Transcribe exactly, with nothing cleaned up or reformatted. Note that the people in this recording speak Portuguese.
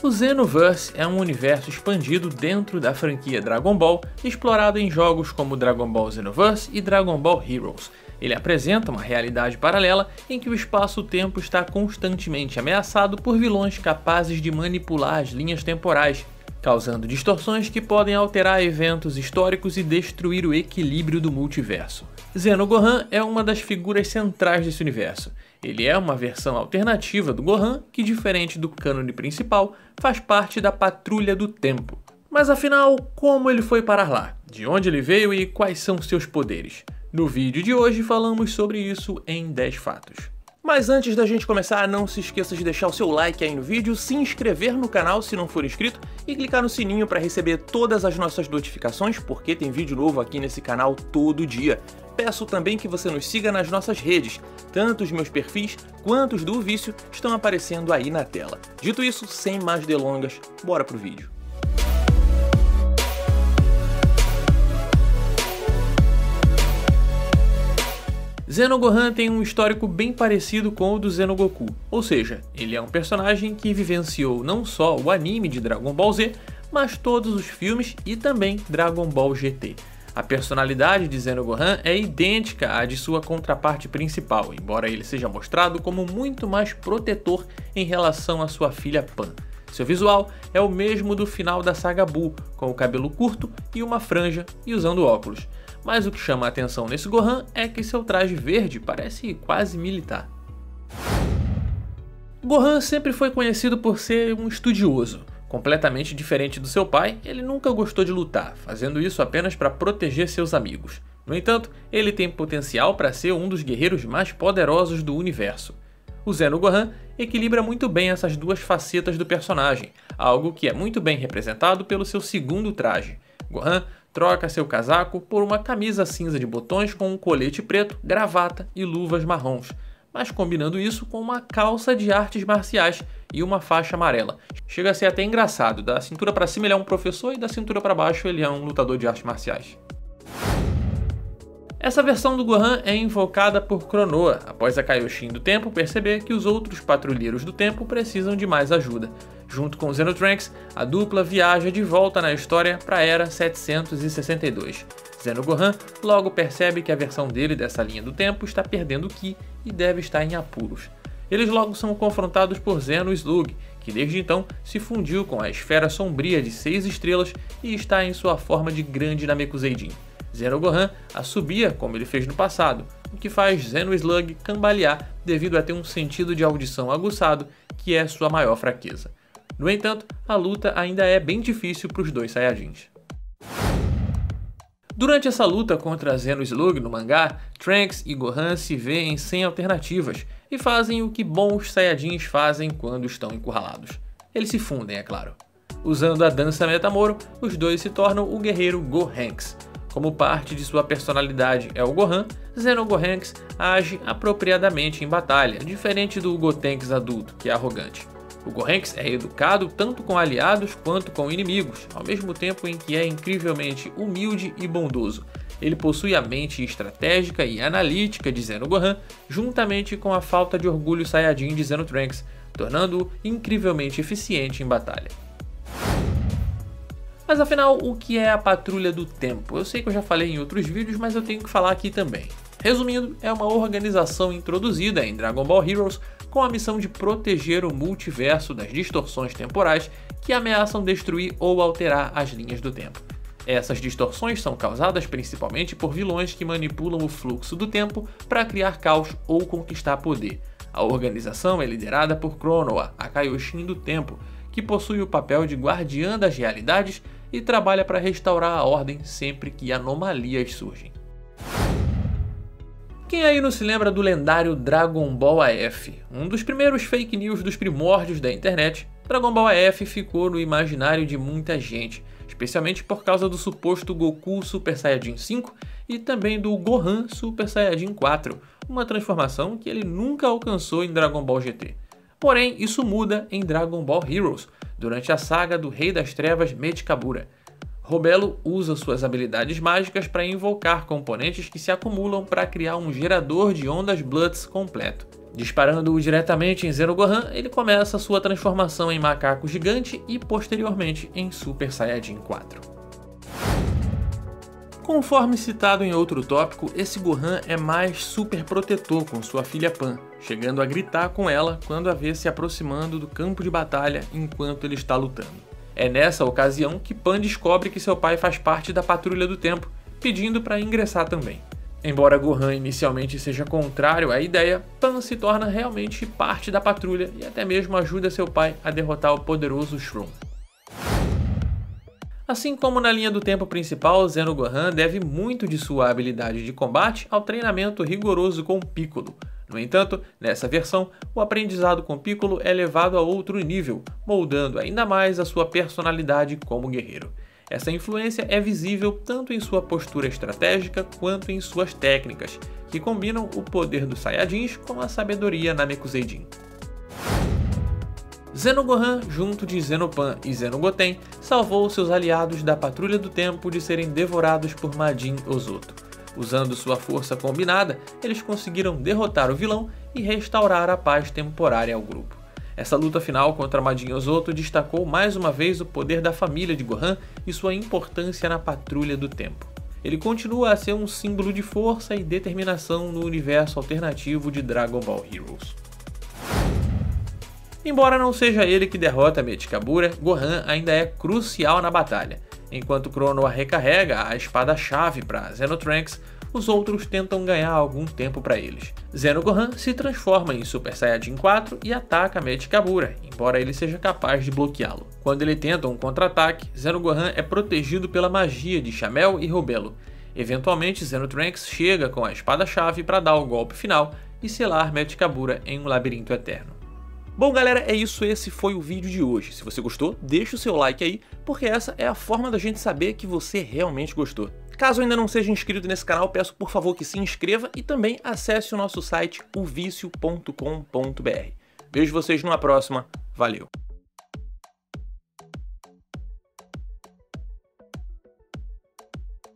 O Xenoverse é um universo expandido dentro da franquia Dragon Ball, explorado em jogos como Dragon Ball Xenoverse e Dragon Ball Heroes. Ele apresenta uma realidade paralela em que o espaço-tempo está constantemente ameaçado por vilões capazes de manipular as linhas temporais, causando distorções que podem alterar eventos históricos e destruir o equilíbrio do multiverso. Xenogohan é uma das figuras centrais desse universo. Ele é uma versão alternativa do Gohan que, diferente do cânone principal, faz parte da Patrulha do Tempo. Mas afinal, como ele foi parar lá? De onde ele veio e quais são seus poderes? No vídeo de hoje falamos sobre isso em dez fatos. Mas antes da gente começar, não se esqueça de deixar o seu like aí no vídeo, se inscrever no canal se não for inscrito e clicar no sininho para receber todas as nossas notificações, porque tem vídeo novo aqui nesse canal todo dia. Peço também que você nos siga nas nossas redes, tanto os meus perfis quanto os do Vício estão aparecendo aí na tela. Dito isso, sem mais delongas, bora pro vídeo. Xenogohan tem um histórico bem parecido com o do Xenogoku, ou seja, ele é um personagem que vivenciou não só o anime de Dragon Ball Z, mas todos os filmes e também Dragon Ball G T. A personalidade de Xenogohan é idêntica à de sua contraparte principal, embora ele seja mostrado como muito mais protetor em relação à sua filha Pan. Seu visual é o mesmo do final da saga Buu, com o cabelo curto e uma franja e usando óculos. Mas o que chama a atenção nesse Gohan é que seu traje verde parece quase militar. Gohan sempre foi conhecido por ser um estudioso. Completamente diferente do seu pai, ele nunca gostou de lutar, fazendo isso apenas para proteger seus amigos. No entanto, ele tem potencial para ser um dos guerreiros mais poderosos do universo. O Xenogohan equilibra muito bem essas duas facetas do personagem, algo que é muito bem representado pelo seu segundo traje. Gohan troca seu casaco por uma camisa cinza de botões com um colete preto, gravata e luvas marrons, mas combinando isso com uma calça de artes marciais e uma faixa amarela. Chega a ser até engraçado, da cintura para cima ele é um professor e da cintura para baixo ele é um lutador de artes marciais. Essa versão do Gohan é invocada por Cronoa, após a Kaioshin do Tempo perceber que os outros patrulheiros do tempo precisam de mais ajuda. Junto com Xenotrunks, a dupla viaja de volta na história para a Era setecentos e sessenta e dois. Xenogohan logo percebe que a versão dele dessa linha do tempo está perdendo o Ki e deve estar em apuros. Eles logo são confrontados por Xeno Slug, que desde então se fundiu com a esfera sombria de seis estrelas e está em sua forma de grande Namekuseidin. Xenogohan assobia como ele fez no passado, o que faz Xeno Slug cambalear devido a ter um sentido de audição aguçado, que é sua maior fraqueza. No entanto, a luta ainda é bem difícil para os dois Saiyajins. Durante essa luta contra Xeno Slug no mangá, Trunks e Gohan se veem sem alternativas e fazem o que bons Saiyajins fazem quando estão encurralados. Eles se fundem, é claro. Usando a dança Metamoro, os dois se tornam o guerreiro Gohanks. Como parte de sua personalidade é o Gohan, Xenogohanks age apropriadamente em batalha, diferente do Gotenks adulto, que é arrogante. O Gohanks é educado tanto com aliados quanto com inimigos, ao mesmo tempo em que é incrivelmente humilde e bondoso. Ele possui a mente estratégica e analítica de Xenogohan, juntamente com a falta de orgulho Saiyajin de Xenotrunks, tornando-o incrivelmente eficiente em batalha. Mas afinal, o que é a Patrulha do Tempo? Eu sei que eu já falei em outros vídeos, mas eu tenho que falar aqui também. Resumindo, é uma organização introduzida em Dragon Ball Heroes com a missão de proteger o multiverso das distorções temporais que ameaçam destruir ou alterar as linhas do tempo. Essas distorções são causadas principalmente por vilões que manipulam o fluxo do tempo para criar caos ou conquistar poder. A organização é liderada por Cronoa, a Kaioshin do Tempo, que possui o papel de guardiã das realidades e trabalha para restaurar a ordem sempre que anomalias surgem. Quem aí não se lembra do lendário Dragon Ball A F? Um dos primeiros fake news dos primórdios da internet, Dragon Ball A F ficou no imaginário de muita gente, especialmente por causa do suposto Goku Super Saiyajin cinco e também do Gohan Super Saiyajin quatro, uma transformação que ele nunca alcançou em Dragon Ball G T. Porém, isso muda em Dragon Ball Heroes, durante a saga do Rei das Trevas Metkabura. Robelo usa suas habilidades mágicas para invocar componentes que se acumulam para criar um gerador de ondas Bloods completo. Disparando-o diretamente em Zeno-Gohan, ele começa sua transformação em macaco gigante e posteriormente em Super Saiyajin quatro. Conforme citado em outro tópico, esse Gohan é mais super protetor com sua filha Pan, chegando a gritar com ela quando a vê se aproximando do campo de batalha enquanto ele está lutando. É nessa ocasião que Pan descobre que seu pai faz parte da Patrulha do Tempo, pedindo para ingressar também. Embora Gohan inicialmente seja contrário à ideia, Pan se torna realmente parte da patrulha e até mesmo ajuda seu pai a derrotar o poderoso Shroom. Assim como na linha do tempo principal, Zeno-Gohan deve muito de sua habilidade de combate ao treinamento rigoroso com Piccolo. No entanto, nessa versão, o aprendizado com Piccolo é levado a outro nível, moldando ainda mais a sua personalidade como guerreiro. Essa influência é visível tanto em sua postura estratégica quanto em suas técnicas, que combinam o poder dos Saiyajins com a sabedoria Namekuseidin. Zeno-Gohan, junto de Zeno-Pan e Zeno-Goten, salvou seus aliados da Patrulha do Tempo de serem devorados por Majin Ozoto. Usando sua força combinada, eles conseguiram derrotar o vilão e restaurar a paz temporária ao grupo. Essa luta final contra Majin Ozoto destacou mais uma vez o poder da família de Gohan e sua importância na Patrulha do Tempo. Ele continua a ser um símbolo de força e determinação no universo alternativo de Dragon Ball Heroes. Embora não seja ele que derrota Metkabura, Gohan ainda é crucial na batalha. Enquanto Crono recarrega a espada-chave para Zenotrunks, os outros tentam ganhar algum tempo para eles. Zeno-Gohan se transforma em Super Saiyajin quatro e ataca Metkabura, embora ele seja capaz de bloqueá-lo. Quando ele tenta um contra-ataque, Zeno-Gohan é protegido pela magia de Chamel e Robelo. Eventualmente, Zenotrunks chega com a espada-chave para dar o golpe final e selar Metkabura em um labirinto eterno. Bom galera, é isso, esse foi o vídeo de hoje. Se você gostou, deixa o seu like aí, porque essa é a forma da gente saber que você realmente gostou. Caso ainda não seja inscrito nesse canal, peço por favor que se inscreva e também acesse o nosso site o vício ponto com ponto br. Vejo vocês numa próxima, valeu!